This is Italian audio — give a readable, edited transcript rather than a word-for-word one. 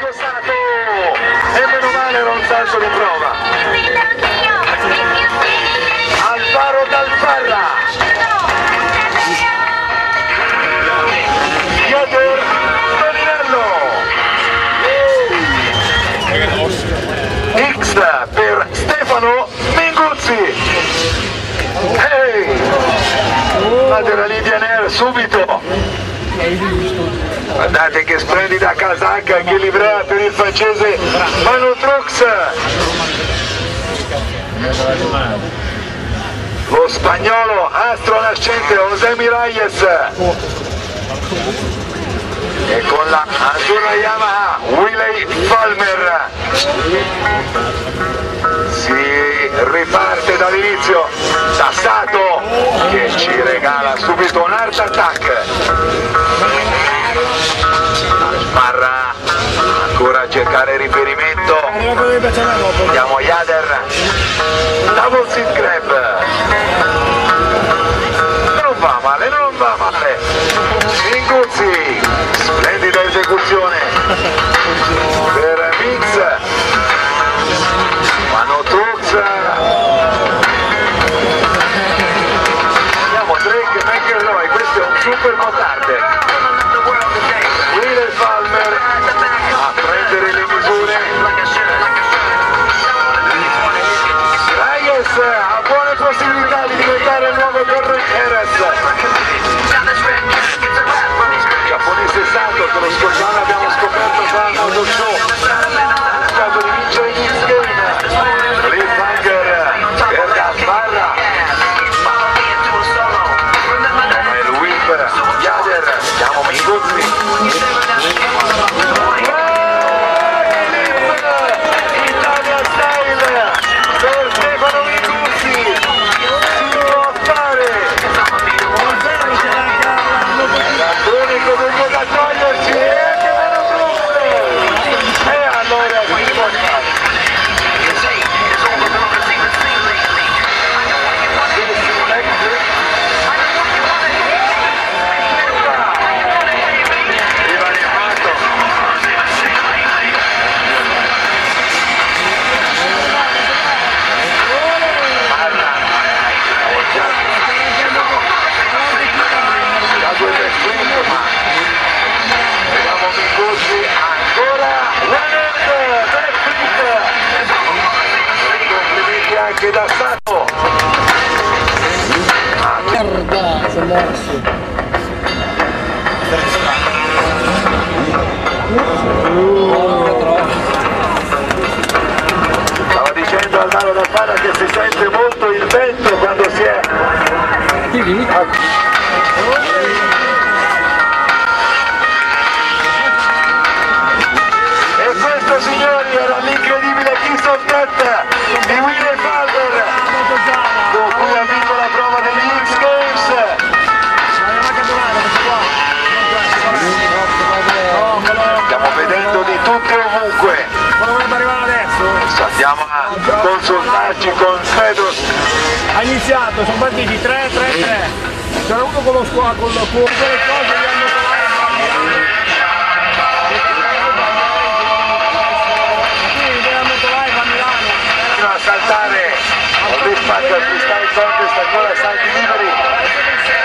scossato e meno male era un salto di prova. Alvaro Dalfarra, Iader Toninello, X per Stefano Minguzzi. Ehi, la Lidia Ner subito. Guardate che splendida casacca, che livrea per il francese Manu Trux. Lo spagnolo astro nascente José Miralles. E con la azzurra Yamaha Wiley Falmer. Si riparte dall'inizio. Tassato che ci regala subito un art attack. Sparra ancora a cercare riferimento. Vediamo Iader. Double seat grab. Non va male, non va male. Minguzzi, splendida esecuzione per Mix. Manu Trux. Vediamo Drake McElroy, questo è un super motarder. Wiley Falmer a prendere le misure. Reyes ha buone possibilità di diventare il nuovo Gordon Jerez. Giapponese santo che lo scorso anno abbiamo scoperto qua al Moto Show. In caso di vincere in X-Game. Cliffhanger per Dalfarra. Come il whip Iader. Siamo Minguzzi. Italia style per Stefano Minguzzi. Si può fare. L'unico degno da toglierci è che meno truppe. E allora si può fare. Anche da Stato. Merda, si è mosso. Stava dicendo Alvaro Dalfarra che si sente molto il vento quando si è. E questo, signori, era l'incredibile Kiss of Death di Wiley Falmer, con cui ha vinto la prova degli X Games. Stiamo vedendo di tutto e ovunque. Adesso andiamo a consultarci con Fedros. Ha iniziato, sono partiti 3-3-3. C'era uno con lo squadro, con le cose gli hanno a saltare, non li spacca il freestyle contest, ancora salti liberi.